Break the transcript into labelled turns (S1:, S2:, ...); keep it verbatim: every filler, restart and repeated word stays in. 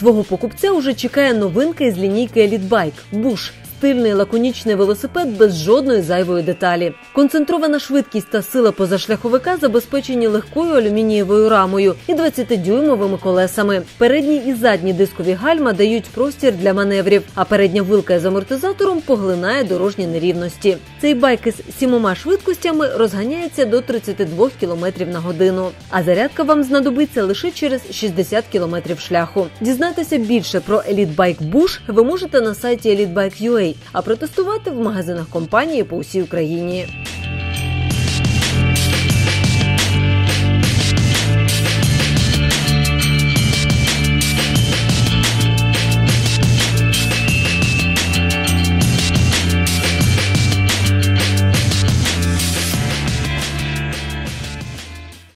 S1: Свого покупця уже чекає новинка із лінійки Elite Bike – Bush. Стильний лаконічний велосипед без жодної зайвої деталі. Концентрована швидкість та сила позашляховика забезпечені легкою алюмінієвою рамою і двадцятидюймовими колесами. Передні і задні дискові гальма дають простір для маневрів, а передня вилка із амортизатором поглинає дорожні нерівності. Цей байк із сімома швидкостями розганяється до тридцяти двох кілометрів на годину. А зарядка вам знадобиться лише через шістдесят кілометрів шляху. Дізнатися більше про Elite Bike Bush ви можете на сайті еліт байк крапка ю а, а протестувати в магазинах компанії по усій Україні.